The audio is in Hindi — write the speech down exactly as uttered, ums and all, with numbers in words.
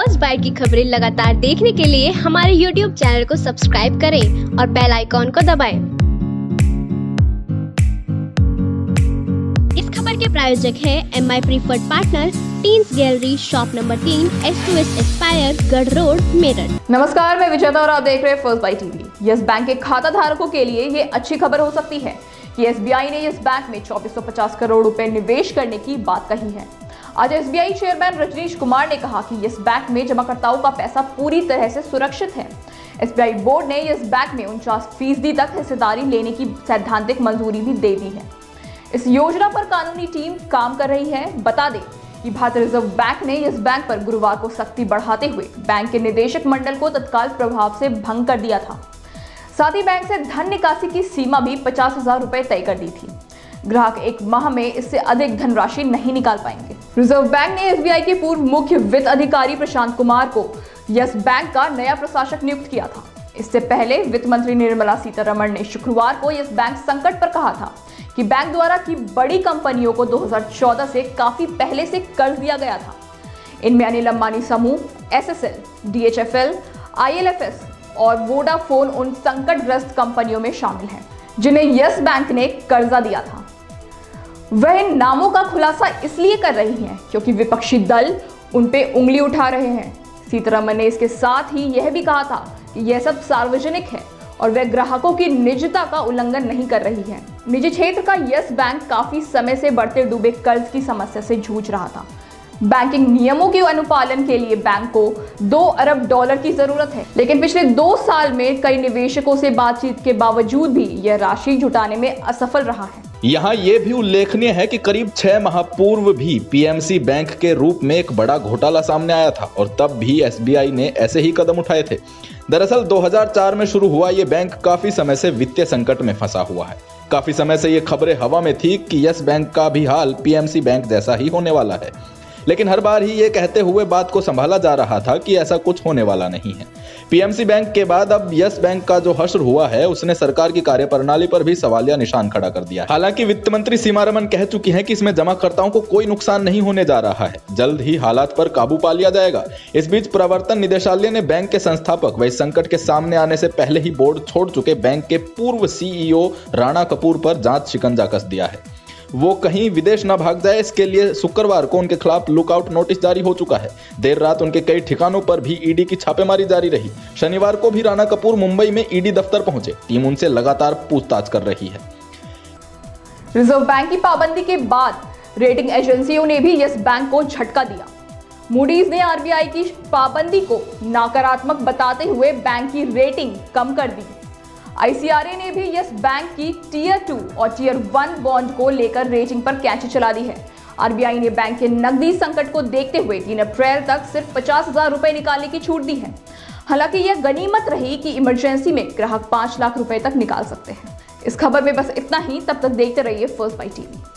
फर्स्ट बाइट की खबरें लगातार देखने के लिए हमारे यूट्यूब चैनल को सब्सक्राइब करें और बेल आइकॉन को दबाएं। इस खबर के प्रायोजक हैं M I preferred partner, teens gallery, shop number तीन, S two S aspire, Garh road, Meerut. नमस्कार, मैं विजेता और आप देख रहे हैं first bite TV. Yes Bank के खाता धारकों के लिए ये अच्छी खबर हो सकती है कि एस बी आई ने यस बैंक में चौबीस सौ पचास करोड़ रुपए निवेश करने की बात कही है। आज S B I chairman Rajneesh Kumar ने कहा कि यस बैंक में जमाकर्ताओं का पैसा पूरी तरह से सुरक्षित है। एस बी आई बोर्ड ने यस बैंक में उनचास फीसदी तक हिस्सेदारी लेने की सैद्धांतिक मंजूरी भी दे दी है। इस योजना पर कानूनी टीम काम कर रही है। बता दें कि भारतीय रिजर्व बैंक ने यस बैंक पर गुरुवार को सख्ती बढ़ाते हुए बैंक के निदेशक मंडल को तत्काल प्रभाव से भंग कर दिया था। साथ ही बैंक से धन निकासी की सीमा भी पचास हजार रुपए तय कर दी थी। ग्राहक एक माह में इससे अधिक धनराशि नहीं निकाल पाएंगे। रिजर्व बैंक ने एस बी आई के पूर्व मुख्य वित्त अधिकारी प्रशांत कुमार को यस बैंक का नया प्रशासक नियुक्त किया था। इससे पहले वित्त मंत्री निर्मला सीतारमण ने शुक्रवार को यस बैंक संकट पर कहा था कि बैंक द्वारा की बड़ी कंपनियों को दो हज़ार चौदह से काफी पहले से कर्ज दिया गया था। इनमें अनिल अंबानी समूह, S S L, D H F L, I L F S और वोडाफोन उन संकटग्रस्त कंपनियों में शामिल हैं जिन्हें यस बैंक ने कर्जा दिया था। वह इन नामों का खुलासा इसलिए कर रही हैं क्योंकि विपक्षी दल उन पे उंगली उठा रहे हैं। सीतारमण ने इसके साथ ही यह भी कहा था कि यह सब सार्वजनिक है और वह ग्राहकों की निजता का उल्लंघन नहीं कर रही है। निजी क्षेत्र का यस बैंक काफी समय से बढ़ते डूबे कर्ज की समस्या से जूझ रहा था। बैंकिंग नियमों के अनुपालन के लिए बैंक को दो अरब डॉलर की जरूरत है, लेकिन पिछले दो साल में कई निवेशकों से बातचीत के बावजूद भी यह राशि जुटाने में असफल रहा है। यहाँ ये भी उल्लेखनीय है कि करीब छह माह पूर्व भी पी एम सी बैंक के रूप में एक बड़ा घोटाला सामने आया था और तब भी एस बी आई ने ऐसे ही कदम उठाए थे। दरअसल दो हज़ार चार में शुरू हुआ ये बैंक काफी समय से वित्तीय संकट में फंसा हुआ है। काफी समय से ये खबरें हवा में थी कि यस बैंक का भी हाल पी एम सी बैंक जैसा ही होने वाला है, लेकिन हर बार ही ये कहते हुए बात को संभाला जा रहा था कि ऐसा कुछ होने वाला नहीं है। पी एम सी बैंक के बाद अब यस बैंक का जो हश्र हुआ है उसने सरकार की कार्यप्रणाली पर भी सवालिया निशान खड़ा कर दिया है। हालांकि वित्त मंत्री सीतारमण कह चुकी हैं कि इसमें जमाकर्ताओं को कोई नुकसान नहीं होने जा रहा है, जल्द ही हालात पर काबू पा लिया जाएगा। इस बीच प्रवर्तन निदेशालय ने बैंक के संस्थापक व इस संकट के सामने आने से पहले ही बोर्ड छोड़ चुके बैंक के पूर्व सी ई ओ राणा कपूर पर जांच शिकंजा कस दिया है। वो कहीं विदेश न भाग जाए, इसके लिए शुक्रवार को उनके खिलाफ लुकआउट नोटिस जारी हो चुका है। देर रात उनके कई ठिकानों पर भी ई डी की छापेमारी जारी रही। शनिवार को भी राणा कपूर मुंबई में ई डी दफ्तर पहुंचे। टीम उनसे लगातार पूछताछ कर रही है। रिजर्व बैंक की पाबंदी के बाद रेटिंग एजेंसियों ने भी यस बैंक को झटका दिया। मूडीज ने आर बी आई की पाबंदी को नकारात्मक बताते हुए बैंक की रेटिंग कम कर दी। आई सी आर ए ने भी यस बैंक की टीयर टू और टीयर वन बॉन्ड को लेकर रेटिंग पर कैंची चला दी है। आर बी आई ने बैंक के नकदी संकट को देखते हुए तीन अप्रैल तक सिर्फ पचास हजार रुपए निकालने की छूट दी है। हालांकि यह गनीमत रही कि इमरजेंसी में ग्राहक पांच लाख रुपए तक निकाल सकते हैं। इस खबर में बस इतना ही। तब तक देखते रहिए फर्स्ट बाइट टीवी।